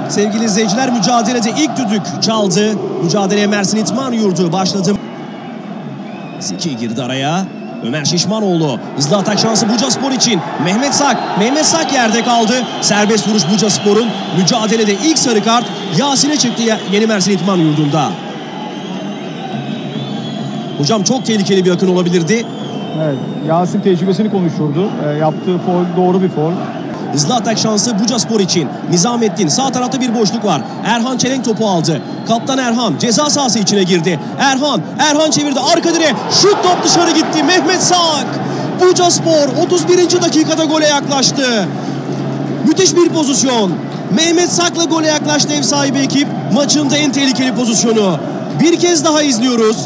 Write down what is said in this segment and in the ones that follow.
Sevgili izleyiciler, mücadelede ilk düdük çaldı. Mücadeleye Mersin İdman Yurdu başladı. Zeki girdi araya. Ömer Şişmanoğlu. Hızlı atak şansı Bucaspor için. Mehmet Sak. Mehmet Sak yerde kaldı. Serbest vuruş Bucaspor'un. Mücadelede ilk sarı kart Yasin'e çıktı yeni Mersin İdman Yurdu'nda. Hocam çok tehlikeli bir akın olabilirdi. Evet, Yasin tecrübesini konuşurdu. Yaptığı faul doğru bir faul. Hızlı atak şansı Bucaspor için. Nizamettin, sağ tarafta bir boşluk var. Erhan Çelenk topu aldı. Kaptan Erhan ceza sahası içine girdi. Erhan çevirdi arka direğe. Şut, top dışarı gitti. Mehmet Sak. Bucaspor 31. dakikada gole yaklaştı. Müthiş bir pozisyon. Mehmet Sak'la gole yaklaştı ev sahibi ekip. Maçın da en tehlikeli pozisyonu. Bir kez daha izliyoruz.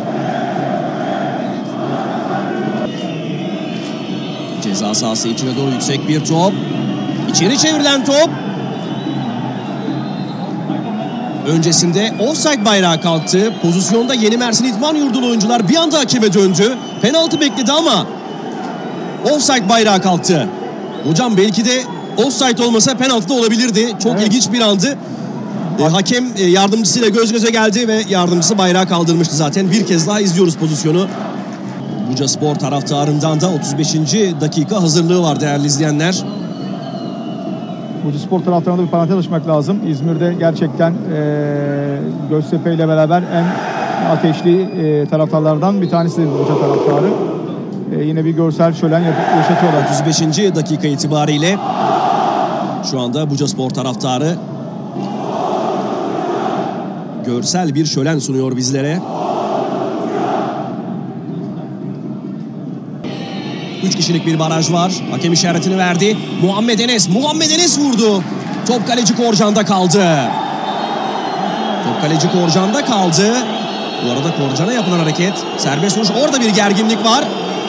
Ceza sahası içine doğru yüksek bir top. İçeri çevrilen top. Öncesinde offside bayrağı kalktı. Pozisyonda yeni Mersin İdman Yurdu'lu oyuncular bir anda hakeme döndü. Penaltı bekledi ama offside bayrağı kalktı. Hocam belki de offside olmasa penaltı da olabilirdi. Çok ilginç bir andı. Hakem yardımcısıyla göz göze geldi ve yardımcısı bayrağı kaldırmıştı zaten. Bir kez daha izliyoruz pozisyonu. Bucaspor taraftarından da 35. dakika hazırlığı var değerli izleyenler. Bucaspor taraftarında bir parantez açmak lazım. İzmir'de gerçekten Göztepe ile beraber en ateşli taraftarlardan bir tanesi Buca taraftarı. Yine bir görsel şölen yaşatıyorlar. 35. dakika itibariyle şu anda Bucaspor taraftarı görsel bir şölen sunuyor bizlere. 3 kişilik bir baraj var. Hakem işaretini verdi. Muhammed Enes vurdu. Top kaleci Korcan'da kaldı. Bu arada Korcan'a yapılan hareket. Serbest vuruş. Orada bir gerginlik var.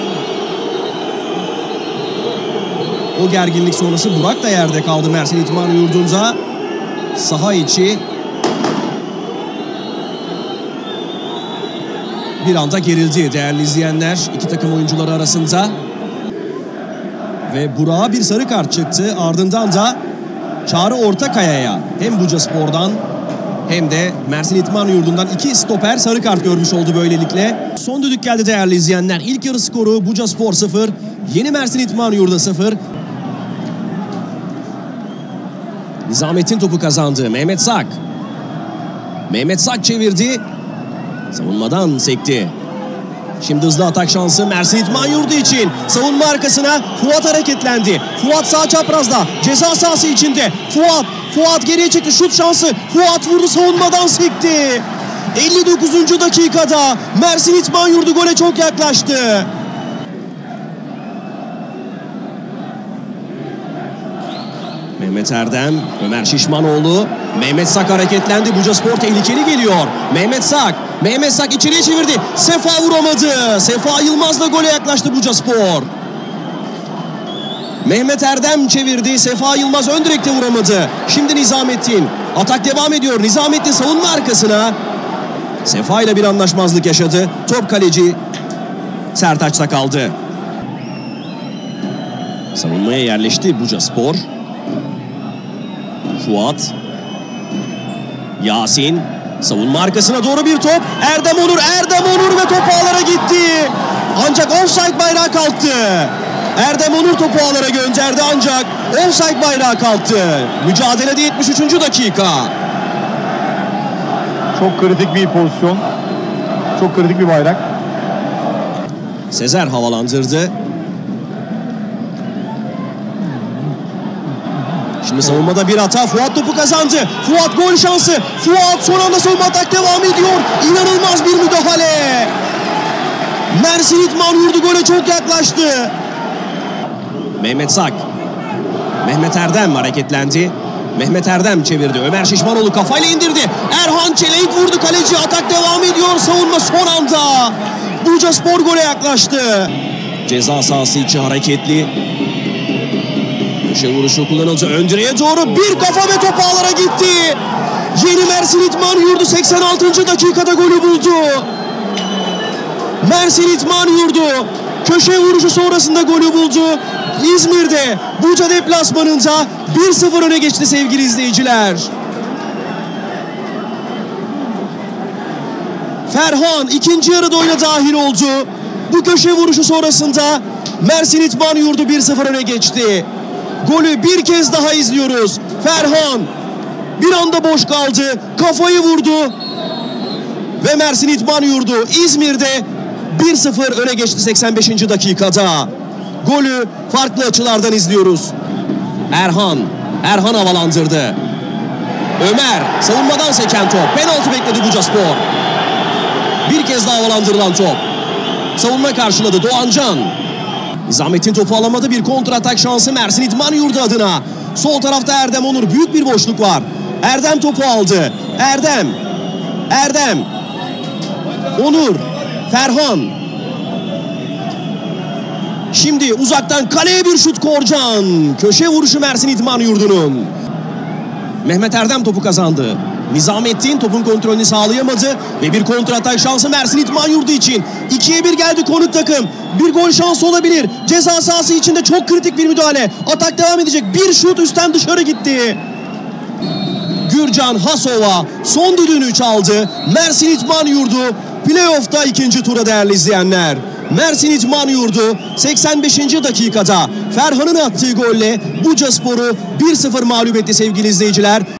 O gerginlik sonrası Burak da yerde kaldı Mersin İdman Yurdu'nda. Saha içi bir anda gerildi değerli izleyenler. İki takım oyuncuları arasında. Ve Burak'a bir sarı kart çıktı. Ardından da Çağrı Ortakaya'ya hem Bucaspor'dan hem de Mersin İdman Yurdu'ndan 2 stoper sarı kart görmüş oldu böylelikle. Son düdük geldi değerli izleyenler. İlk yarı skoru Bucaspor 0, yeni Mersin İdman Yurdu 0. Nizamettin topu kazandı. Mehmet Sak çevirdi. Savunmadan sekti. Şimdi hızlı atak şansı Mersin İdman Yurdu için. Savunma arkasına Fuat hareketlendi. Fuat sağ çaprazda. Ceza sahası içinde. Fuat geriye çıktı. Şut şansı. Fuat vurdu, savunmadan sekti. 59. dakikada Mersin İdman Yurdu gole çok yaklaştı. Mehmet Erdem, Ömer Şişmanoğlu. Mehmet Sak hareketlendi. Bucaspor tehlikeli geliyor. Mehmet Sak içeriye çevirdi. Sefa vuramadı. Sefa Yılmaz'la gole yaklaştı Bucaspor. Mehmet Erdem çevirdi. Sefa Yılmaz ön direkte vuramadı. Şimdi Nizamettin. Atak devam ediyor. Nizamettin savunma arkasına. Sefa ile bir anlaşmazlık yaşadı. Top kaleci Sertaç'ta kaldı. Savunmaya yerleşti Bucaspor. Fuat. Yasin. Savunma arkasına doğru bir top. Erdem Onur ve top ağlara gitti. Ancak offside bayrağı kalktı. Erdem Onur topu ağlara gönderdi ancak offside bayrağı kalktı. Mücadelede 73. dakika. Çok kritik bir pozisyon. Çok kritik bir bayrak. Sezer havalandırdı. Şimdi savunmada bir hata. Fuat topu kazandı. Fuat gol şansı. Fuat son anda savunma atak devam ediyor. İnanılmaz bir müdahale. Mersin İdman Yurdu gole çok yaklaştı. Mehmet Sak. Mehmet Erdem hareketlendi. Mehmet Erdem çevirdi. Ömer Şişmanoğlu kafayla indirdi. Erhan Çelenk vurdu, kaleci atak devam ediyor. Savunma son anda. Bucaspor gole yaklaştı. Ceza sahası içi hareketli. Köşe vuruşu kullanıldı. Ön direğe doğru bir kafa ve top ağlara gitti. Yeni Mersin İdman Yurdu 86. dakikada golü buldu. Mersin İdman Yurdu köşe vuruşu sonrasında golü buldu. İzmir'de Buca deplasmanında 1-0 öne geçti sevgili izleyiciler. Ferhan ikinci yarıda oyuna dahil oldu. Bu köşe vuruşu sonrasında Mersin İdman Yurdu 1-0 öne geçti. Golü bir kez daha izliyoruz. Ferhan bir anda boş kaldı. Kafayı vurdu. Ve Mersin İdman Yurdu İzmir'de 1-0 öne geçti 85. dakikada. Golü farklı açılardan izliyoruz. Erhan havalandırdı. Ömer savunmadan seken top. Penaltı bekledi Bucaspor. Bir kez daha havalandırılan top. Savunma karşıladı Doğancan. Nizamettin topu alamadı. Bir kontratak şansı Mersin İdman Yurdu adına. Sol tarafta Erdem Onur. Büyük bir boşluk var. Erdem topu aldı. Erdem. Onur. Ferhan. Şimdi uzaktan kaleye bir şut Korcan. Köşe vuruşu Mersin İdman Yurdu'nun. Mehmet Erdem topu kazandı. Nizamettin topun kontrolünü sağlayamadı ve bir kontratak şansı Mersin İdman Yurdu için. 2'ye 1 geldi konuk takım. Bir gol şansı olabilir. Ceza sahası içinde çok kritik bir müdahale. Atak devam edecek. Bir şut üstten dışarı gitti. Gürcan Hasova son düdüğünü çaldı. Mersin İdman Yurdu playoff'ta ikinci tura değerli izleyenler. Mersin İdman Yurdu 85. dakikada Ferhan'ın attığı golle Bucaspor'u 1-0 mağlup etti sevgili izleyiciler.